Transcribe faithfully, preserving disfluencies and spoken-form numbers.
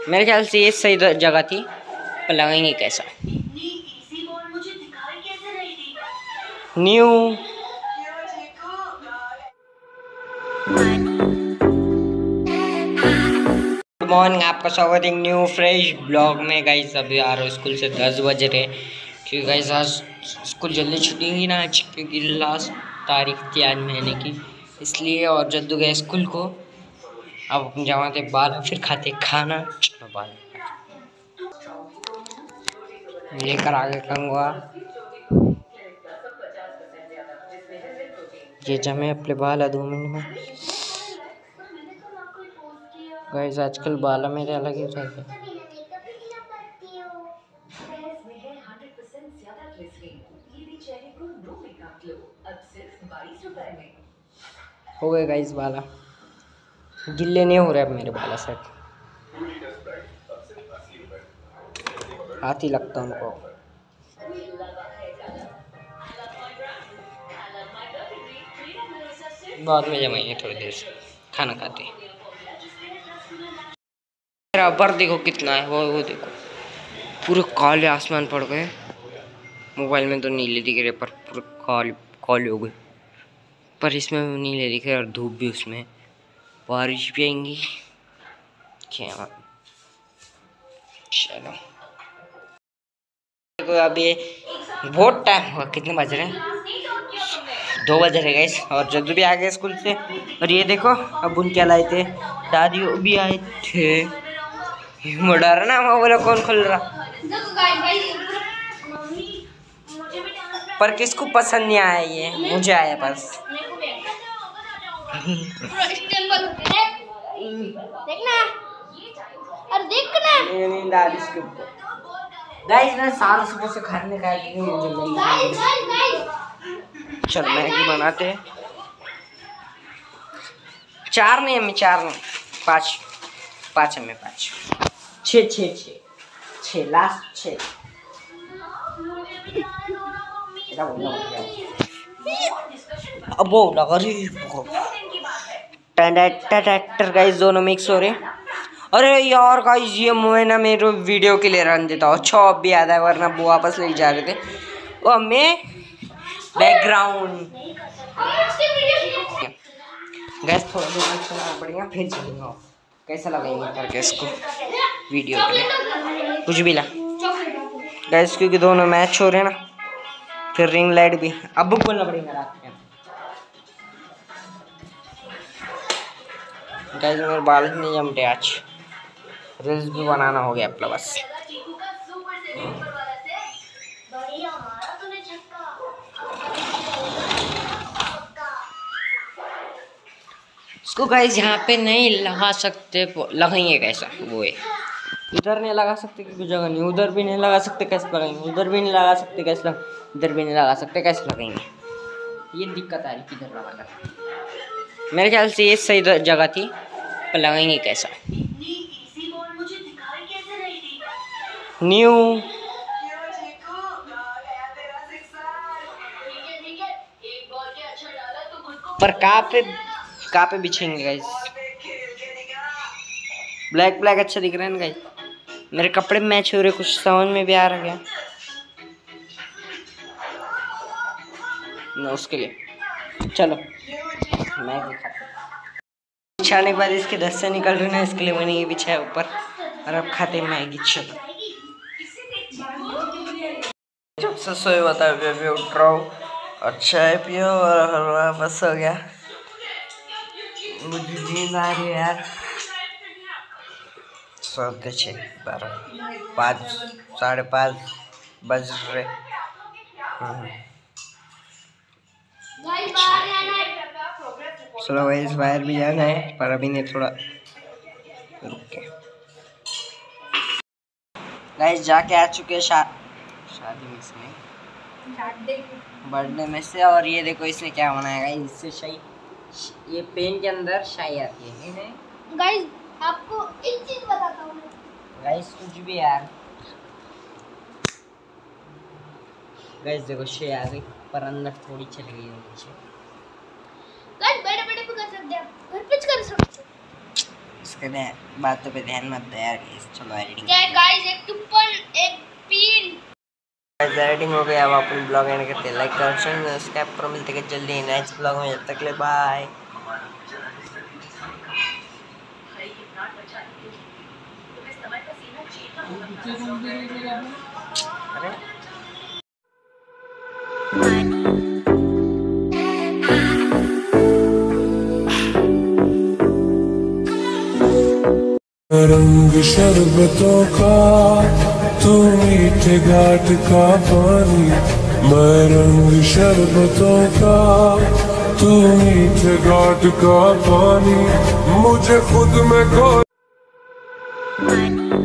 मेरे ख्याल से ये सही जगह थी, पर लगाएंगे कैसा। न्यू गुड मॉर्निंग, आपका स्वागत है न्यू फ्रेश ब्लॉग में। गाइस अभी आ रहा हूँ स्कूल से, दस बज रहे, क्योंकि गाइस आज स्कूल जल्दी छुट्टी हुई ना आज, क्योंकि लास्ट तारीख थी आज महीने की, इसलिए। और जल्दी गए स्कूल को। अब अपन जमाते बाल, फिर खाते खाना। बाल लेकर आगे कंगवा, ये जमे अपने बाल दो मिनट में। गाइस आजकल बाल मेरे अलग ही रहते हैं। हो गए गाइस बाला, गिल्ले नहीं हो रहे अब मेरे बाला से, हाथ ही लगता उनको। बाद में जमाएंगे थोड़ी देर से खाना खाते। मेरा अबर देखो कितना है, वो वो देखो पूरे काले आसमान पड़ गए। मोबाइल में तो नीले दिख रहे, पर पूरे काले काले हो गए, पर इसमें नीले दिख रहे और धूप भी उसमें। बारिश भी आएंगी क्या? चलो देखो अभी बहुत टाइम हुआ, कितने बज रहे हैं? दो बज रहे गाइस। और जद्दू भी आ गए स्कूल से। और ये देखो अब उन क्या लाए थे, दादी भी आए थे। डरा ना मैं बोला कौन खोल रहा, पर किसको पसंद नहीं आया, ये मुझे आया बस। देखना और देखना नहीं नहीं दादी इसके गाइस ना सारा सुबह से खाने का है मुझे गाइस गाइस गाइस। चल मैगी बनाते हैं। चार नहीं हमें, चार नहीं पाँच, पाँच हमें पाँच, छः छः छः छः लास्ट छः। अब वो लगा रही ट्रैक्टर गाइस, दोनों मिक्स हो रहे। अरे यार गाइस ये मैं ना मेरे वीडियो के लिए रन देता हूँ, अच्छा अब भी याद है, वरना वो वापस ले जा रहे थे वो हमें बैकग्राउंड। गैस थोड़ा देर चलाना पड़ेगा, फिर चलेगा। कैसा लगेगा करके इसको वीडियो के लिए कुछ भी ला गैस, क्योंकि दोनों मैच हो रहे हैं ना। फिर रिंग लाइट भी अब बोलना पड़ेगा रात में। गैस मेरे बाल नहीं जमते आज, रील्स भी बनाना हो गया अपना बस। इसको गाइस यहाँ पे नहीं लगा सकते, लगाएंगे कैसा वो है। इधर नहीं लगा सकते क्योंकि जगह नहीं, उधर भी नहीं लगा सकते कैसे लगाएंगे, उधर भी नहीं लगा सकते कैसे लगा, इधर भी नहीं लगा सकते कैसे लगाएंगे। ये दिक्कत आ रही किधर लगाना। मेरे ख्याल से ये सही जगह थी, पर लगाएंगे कैसा। न्यू पर कहाँ पे कहाँ पे बिछेंगे गाइस? ब्लैक ब्लैक अच्छा दिख रहा है ना गाइस, मेरे कपड़े मैच हो रहे, कुछ समझ में भी आ रहा है ना उसके लिए। चलो मैगी खाते, बिछाने के बाद इसके दस से निकल रहे ना, इसके लिए मैंने ये बिछाया ऊपर, और अब खाते मैगी। चलो जब से सोए बता अभी उठ रहा हूँ और चाय पियो और हलवा बस हो गया। मुझे नींद आ रही है यार। सोते छः बारह पाँच साढ़े पाँच बज रहे। चलो गाइस बाहर भी जाना है, पर अभी नहीं, थोड़ा रुक के। गाइस जाके आ चुके हैं शा, शादी में से बर्थडे में से। और ये देखो इसने क्या बनाया गाइस, इससे शाही, ये पेन के अंदर शाही आती है गाइस। आपको एक चीज बताता हूँ गाइस, कुछ भी यार। गाइस देखो शाही आ गई, पर अंदर थोड़ी चली गई नीचे। गाइस बड़े बड़े भी कर सकते हैं, घर पे कर सकते हैं। इसके बातों पे ध्यान मत दे यार। चलो एडिटिंग गाइस, एक टुप्पन एक पिन। गाइस एडिटिंग हो गया। अब अपन ब्लॉग एंड करते हैं। लाइक कर शेयर सब्सक्राइब करो। मिलते हैं जल्दी नेक्स्ट ब्लॉग में। जब तक के लिए बाय। अरे रंग शरबतों का तू मीठे घाट का पानी, मैं रंग शरबतों का तू मीठे घाट का पानी, मुझे खुद में खो